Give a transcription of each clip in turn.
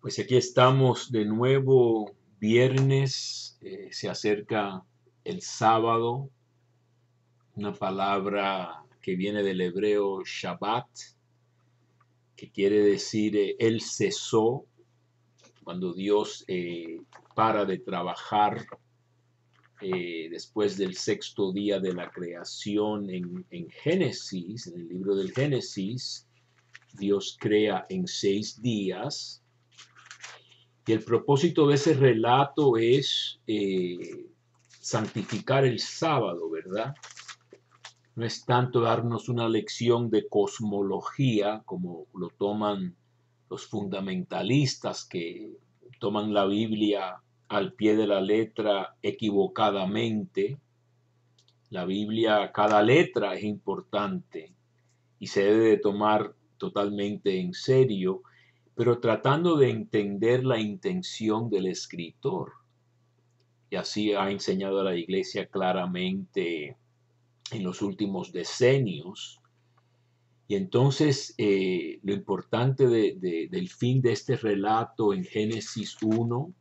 Pues aquí estamos de nuevo, viernes, se acerca el sábado, una palabra que viene del hebreo Shabbat, que quiere decir Él cesó, cuando Dios para de trabajar después del sexto día de la creación en Génesis, en el libro del Génesis. Dios crea en 6 días. Y el propósito de ese relato es santificar el sábado, ¿verdad? No es tanto darnos una lección de cosmología como lo toman los fundamentalistas que toman la Biblia al pie de la letra equivocadamente. La Biblia, cada letra es importante y se debe de tomar totalmente en serio, pero tratando de entender la intención del escritor. Y así ha enseñado a la iglesia claramente en los últimos decenios. Y entonces lo importante del fin de este relato en Génesis 1,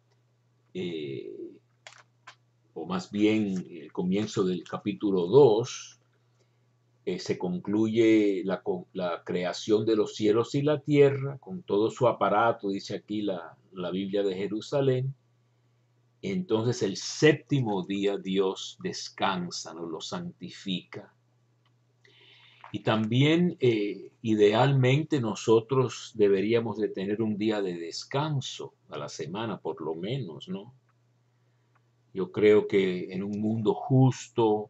o más bien el comienzo del capítulo 2, se concluye la creación de los cielos y la tierra con todo su aparato, dice aquí la Biblia de Jerusalén. Entonces el séptimo día Dios descansa, nos lo santifica. Y también idealmente nosotros deberíamos de tener un día de descanso a la semana, por lo menos, ¿no? Yo creo que en un mundo justo,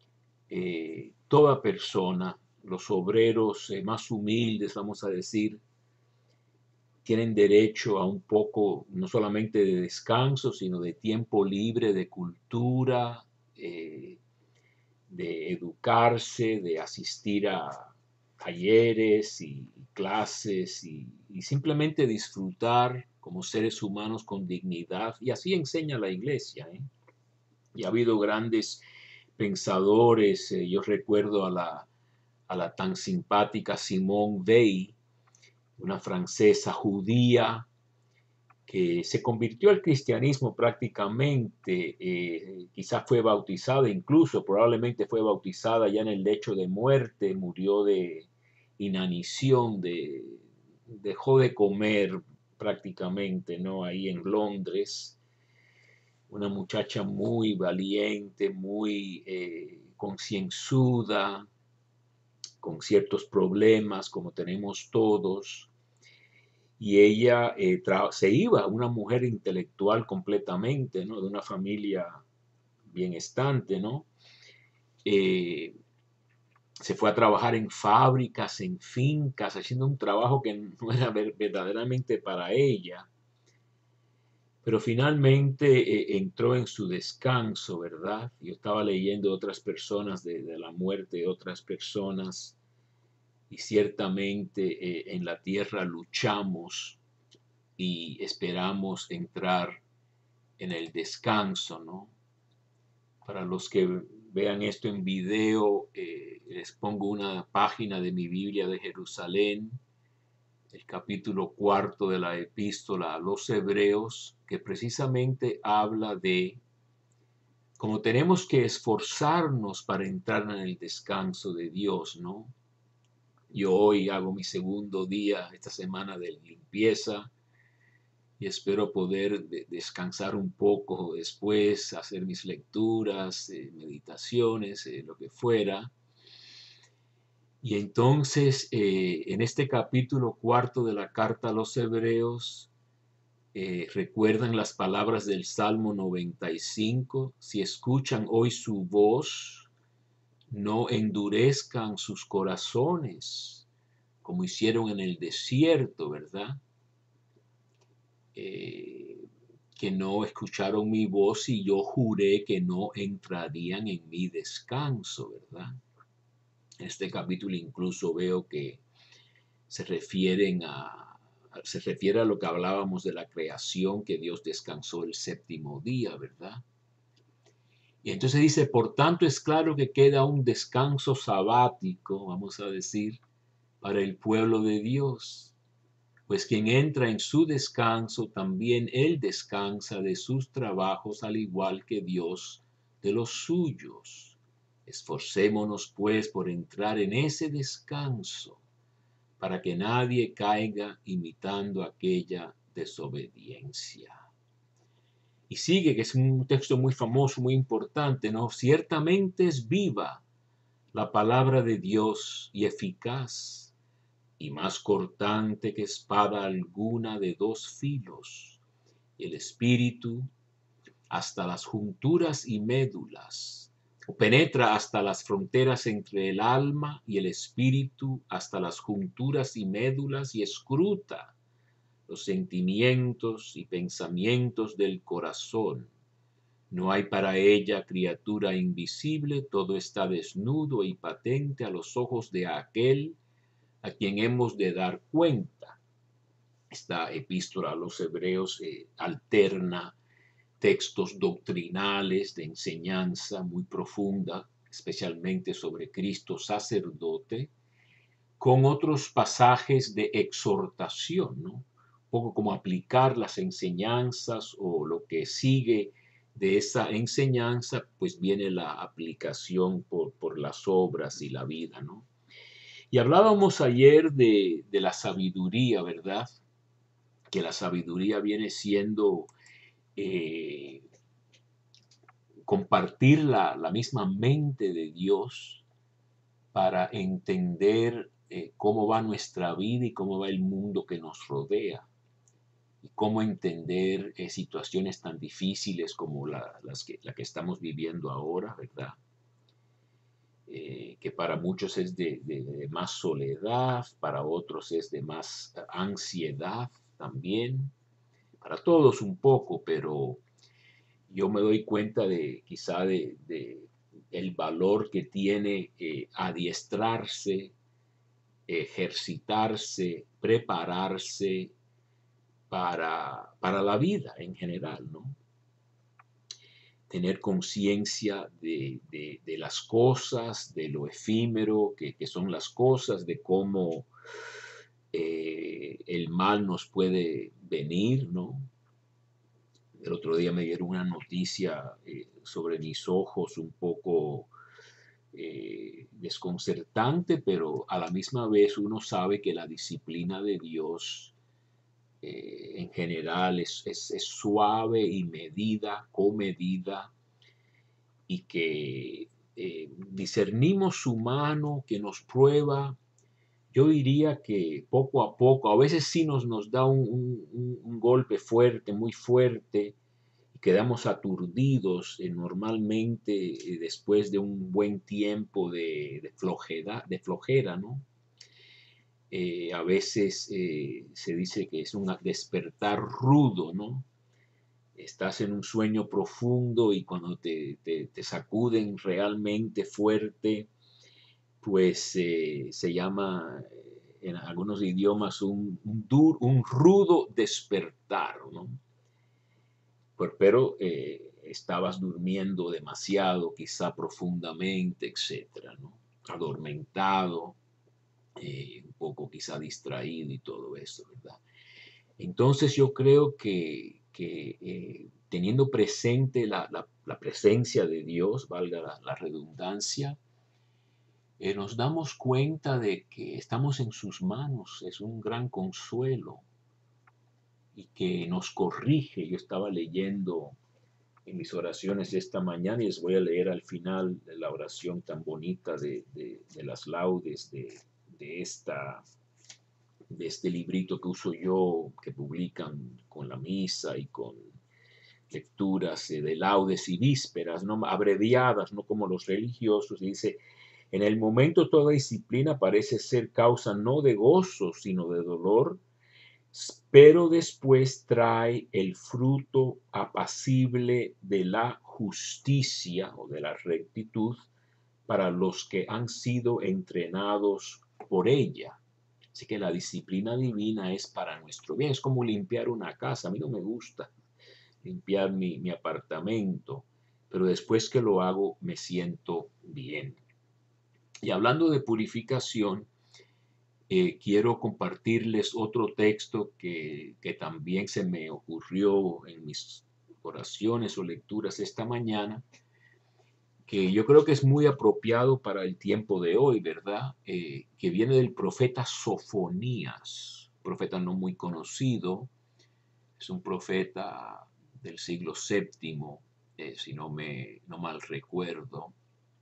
toda persona, los obreros más humildes, vamos a decir, tienen derecho a un poco, no solamente de descanso, sino de tiempo libre, de cultura, de educarse, de asistir a talleres y clases y simplemente disfrutar como seres humanos con dignidad. Y así enseña la iglesia, ¿eh? Y ha habido grandes pensadores. Yo recuerdo a la tan simpática Simone Weil, una francesa judía que se convirtió al cristianismo prácticamente, quizás fue bautizada, incluso probablemente fue bautizada ya en el lecho de muerte, murió de inanición, dejó de comer prácticamente, ¿no? Ahí en Londres, una muchacha muy valiente, muy concienzuda, con ciertos problemas como tenemos todos. Y ella se iba, una mujer intelectual completamente, ¿no? De una familia bienestante, ¿no? Eh, Se fue a trabajar en fábricas, en fincas, haciendo un trabajo que no era verdaderamente para ella. Pero finalmente entró en su descanso, ¿verdad? Yo estaba leyendo otras personas de la muerte de otras personas y ciertamente en la tierra luchamos y esperamos entrar en el descanso, ¿no? Para los que vean esto en video, les pongo una página de mi Biblia de Jerusalén, el capítulo 4 de la epístola a los Hebreos, que precisamente habla de cómo tenemos que esforzarnos para entrar en el descanso de Dios, ¿no? Yo hoy hago mi segundo día esta semana de limpieza y espero poder descansar un poco después, hacer mis lecturas, meditaciones, lo que fuera. Y entonces, en este capítulo 4 de la carta a los Hebreos, recuerdan las palabras del Salmo 95: si escuchan hoy su voz, no endurezcan sus corazones, como hicieron en el desierto, ¿verdad? Que no escucharon mi voz y yo juré que no entrarían en mi descanso, ¿verdad? En este capítulo incluso veo que se se refiere a lo que hablábamos de la creación, que Dios descansó el séptimo día, ¿verdad? Y entonces dice, por tanto es claro que queda un descanso sabático, vamos a decir, para el pueblo de Dios. Pues quien entra en su descanso, también él descansa de sus trabajos, al igual que Dios de los suyos. Esforcémonos, pues, por entrar en ese descanso, para que nadie caiga imitando aquella desobediencia. Y sigue, que es un texto muy famoso, muy importante, ¿no? Ciertamente es viva la palabra de Dios y eficaz, y más cortante que espada alguna de dos filos, el espíritu hasta las junturas y médulas, o penetra hasta las fronteras entre el alma y el espíritu, hasta las junturas y médulas, y escruta los sentimientos y pensamientos del corazón. No hay para ella criatura invisible, todo está desnudo y patente a los ojos de aquel a quien hemos de dar cuenta. Esta epístola a los hebreos alterna textos doctrinales de enseñanza muy profunda, especialmente sobre Cristo sacerdote, con otros pasajes de exhortación, ¿no? Un poco como aplicar las enseñanzas o lo que sigue de esa enseñanza, pues viene la aplicación por las obras y la vida, ¿no? Y hablábamos ayer de la sabiduría, ¿verdad? Que la sabiduría viene siendo eh, compartir la misma mente de Dios para entender cómo va nuestra vida y cómo va el mundo que nos rodea. Y cómo entender situaciones tan difíciles como la que estamos viviendo ahora, ¿verdad? Que para muchos es de más soledad, para otros es de más ansiedad también, para todos un poco, pero yo me doy cuenta de quizá de el valor que tiene adiestrarse, ejercitarse, prepararse para la vida en general, ¿no? Tener conciencia de las cosas, de lo efímero que son las cosas, de cómo el mal nos puede venir, ¿no? El otro día me dieron una noticia sobre mis ojos un poco desconcertante, pero a la misma vez uno sabe que la disciplina de Dios en general es suave y medida, comedida, y que discernimos su mano que nos prueba. Yo diría que poco a poco, a veces sí nos da un golpe fuerte, muy fuerte, y quedamos aturdidos normalmente después de un buen tiempo de flojera, ¿no? A veces se dice que es un despertar rudo, ¿no? Estás en un sueño profundo y cuando te sacuden realmente fuerte, pues se llama en algunos idiomas un rudo despertar, ¿no? Pero estabas durmiendo demasiado, quizá profundamente, etcétera, ¿no? Adormentado, un poco quizá distraído y todo eso, ¿verdad? Entonces yo creo que teniendo presente la presencia de Dios, valga la redundancia, nos damos cuenta de que estamos en sus manos, es un gran consuelo y que nos corrige. Yo estaba leyendo en mis oraciones esta mañana y les voy a leer al final de la oración tan bonita de las laudes de esta de este librito que uso yo, que publican con la misa y con lecturas de laudes y vísperas, ¿no? Abreviadas, no como los religiosos. Dice, en el momento toda disciplina parece ser causa no de gozo, sino de dolor, pero después trae el fruto apacible de la justicia o de la rectitud para los que han sido entrenados por ella. Así que la disciplina divina es para nuestro bien. Es como limpiar una casa. A mí no me gusta limpiar mi apartamento, pero después que lo hago me siento bien. Y hablando de purificación, quiero compartirles otro texto que también se me ocurrió en mis oraciones o lecturas esta mañana, que yo creo que es muy apropiado para el tiempo de hoy, ¿verdad? Que viene del profeta Sofonías, profeta no muy conocido, es un profeta del siglo séptimo, si no mal recuerdo.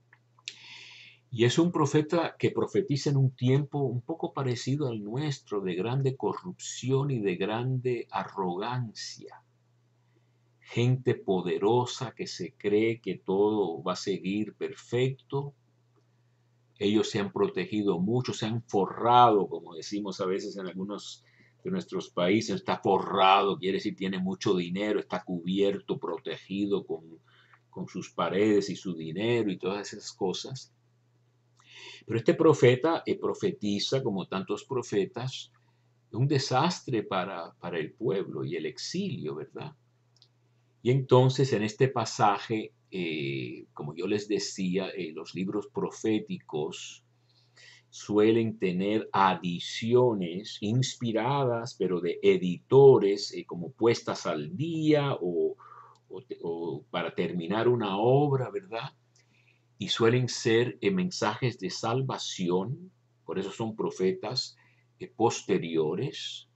Y es un profeta que profetiza en un tiempo un poco parecido al nuestro, de grande corrupción y de grande arrogancia. Gente poderosa que se cree que todo va a seguir perfecto. Ellos se han protegido mucho, se han forrado, como decimos a veces en algunos de nuestros países, está forrado, quiere decir tiene mucho dinero, está cubierto, protegido con sus paredes y su dinero y todas esas cosas. Pero este profeta profetiza, como tantos profetas, un desastre para el pueblo y el exilio, ¿verdad? Y entonces en este pasaje, como yo les decía, los libros proféticos suelen tener adiciones inspiradas, pero de editores, como puestas al día o para terminar una obra, ¿verdad? Y suelen ser mensajes de salvación, por eso son profetas posteriores,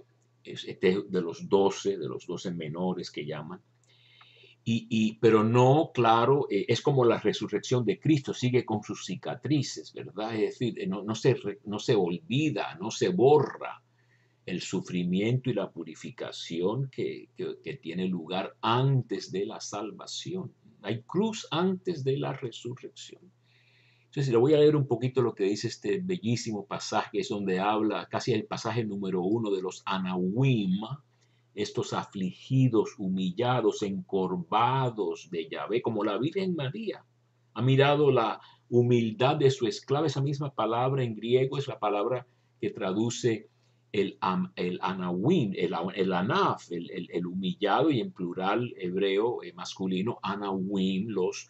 de los 12 menores que llaman. Pero no, claro, es como la resurrección de Cristo, sigue con sus cicatrices, ¿verdad? Es decir, no se olvida, no se borra el sufrimiento y la purificación que tiene lugar antes de la salvación. Hay cruz antes de la resurrección. Entonces, le voy a leer un poquito lo que dice este bellísimo pasaje, es donde habla casi el pasaje número 1 de los Anahuim, estos afligidos, humillados, encorvados de Yahvé, como la Virgen María. Ha mirado la humildad de su esclava, esa misma palabra en griego es la palabra que traduce el Anahuim, el Anaf, el humillado, y en plural hebreo masculino, Anahuim, los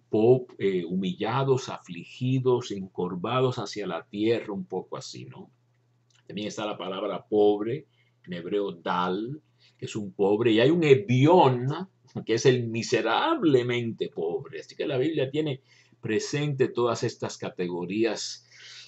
humillados, afligidos, encorvados hacia la tierra, un poco así, ¿no? También está la palabra pobre, en hebreo dal, que es un pobre, y hay un ebión, que es el miserablemente pobre. Así que la Biblia tiene presente todas estas categorías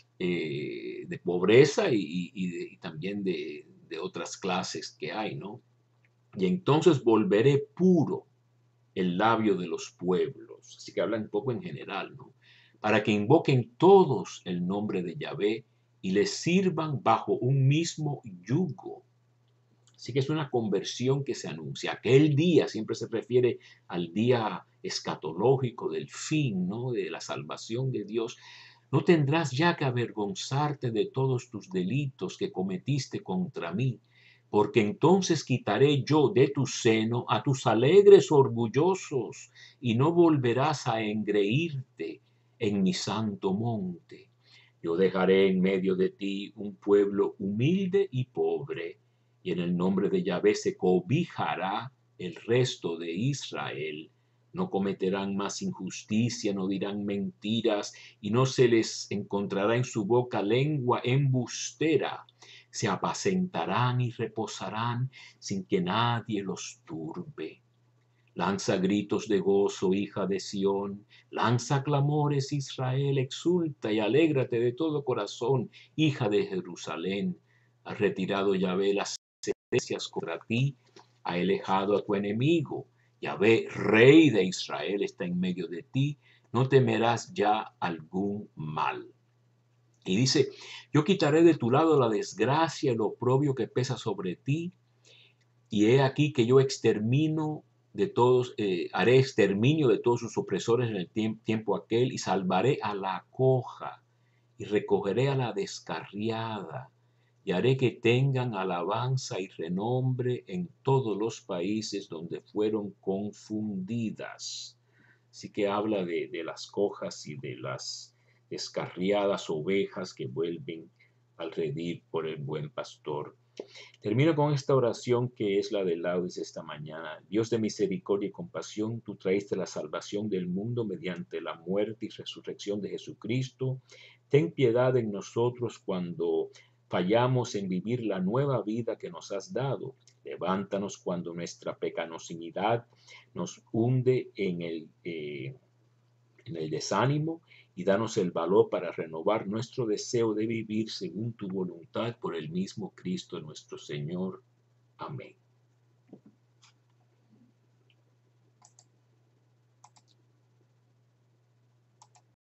de pobreza y también de otras clases que hay, ¿no? Y entonces volveré puro el labio de los pueblos. Así que habla un poco en general, ¿no? Para que invoquen todos el nombre de Yahvé y les sirvan bajo un mismo yugo. Así que es una conversión que se anuncia. Aquel día siempre se refiere al día escatológico del fin, ¿no? De la salvación de Dios. No tendrás ya que avergonzarte de todos tus delitos que cometiste contra mí, porque entonces quitaré yo de tu seno a tus alegres orgullosos, y no volverás a engreírte en mi santo monte. Yo dejaré en medio de ti un pueblo humilde y pobre, y en el nombre de Yahvé se cobijará el resto de Israel. No cometerán más injusticia, no dirán mentiras, y no se les encontrará en su boca lengua embustera. Se apacentarán y reposarán sin que nadie los turbe. Lanza gritos de gozo, hija de Sión, lanza clamores, Israel, exulta y alégrate de todo corazón, hija de Jerusalén. Ha retirado Yahvé las sentencias contra ti, ha alejado a tu enemigo. Yahvé, rey de Israel, está en medio de ti, no temerás ya algún mal. Y dice, yo quitaré de tu lado la desgracia, el oprobio que pesa sobre ti, y he aquí que yo haré exterminio de todos sus opresores en el tiempo aquel, y salvaré a la coja, y recogeré a la descarriada, y haré que tengan alabanza y renombre en todos los países donde fueron confundidas. Así que habla de las cojas y de las descarriadas ovejas que vuelven al redil por el buen pastor. Termino con esta oración que es la de laudes esta mañana. Dios de misericordia y compasión, tú traíste la salvación del mundo mediante la muerte y resurrección de Jesucristo. Ten piedad en nosotros cuando fallamos en vivir la nueva vida que nos has dado. Levántanos cuando nuestra pecaminosidad nos hunde en el desánimo y danos el valor para renovar nuestro deseo de vivir según tu voluntad por el mismo Cristo nuestro Señor. Amén.